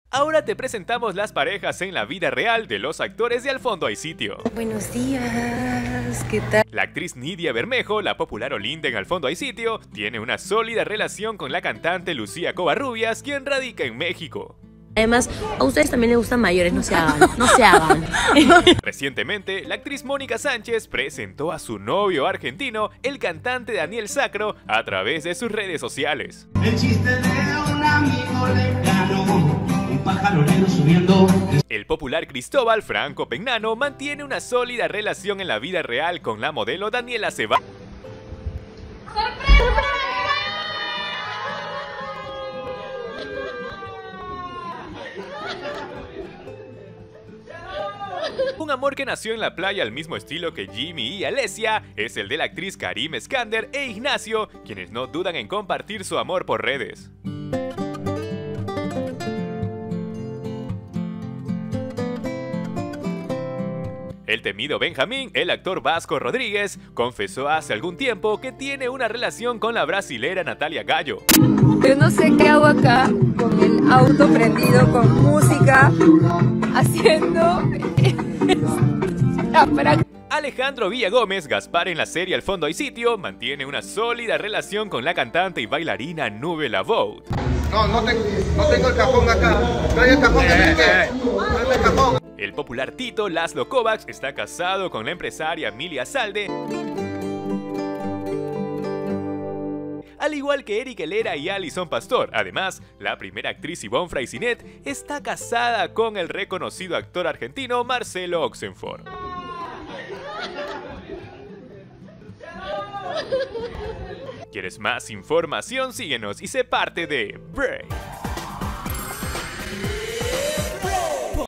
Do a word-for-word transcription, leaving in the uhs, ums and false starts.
Ahora te presentamos las parejas en la vida real de los actores de Al fondo hay sitio. Buenos días, ¿qué tal? La actriz Nidia Bermejo, la popular Olinda en Al fondo hay sitio, tiene una sólida relación con la cantante Lucía Covarrubias, quien radica en México. Además, a ustedes también les gustan mayores, no se hagan, no se hagan. Recientemente, la actriz Mónica Sánchez presentó a su novio argentino, el cantante Daniel Sacro, a través de sus redes sociales. El chiste de un amigo lejano, un pájaro negro subiendo. El popular Cristóbal Franco Pegnano mantiene una sólida relación en la vida real con la modelo Daniela Ceba. Un amor que nació en la playa al mismo estilo que Jimmy y Alesia es el de la actriz Karim Eskander e Ignacio, quienes no dudan en compartir su amor por redes. El temido Benjamín, el actor Vasco Rodríguez, confesó hace algún tiempo que tiene una relación con la brasilera Natalia Gallo. Yo no sé qué hago acá, con el auto prendido, con música, haciendo la práctica. Alejandro Villagómez, Gaspar en la serie Al fondo hay sitio, mantiene una sólida relación con la cantante y bailarina Nube Lavoud. No, no, te, no tengo el cajón acá. No hay el cajón que me quede. No hay el cajón. El popular Tito Laszlo Kovacs está casado con la empresaria Emilia Salde, al igual que Eric Helera y Alison Pastor. Además, la primera actriz Ivonne Freycinet está casada con el reconocido actor argentino Marcelo Oxenford. ¿Quieres más información? Síguenos y sé parte de Break.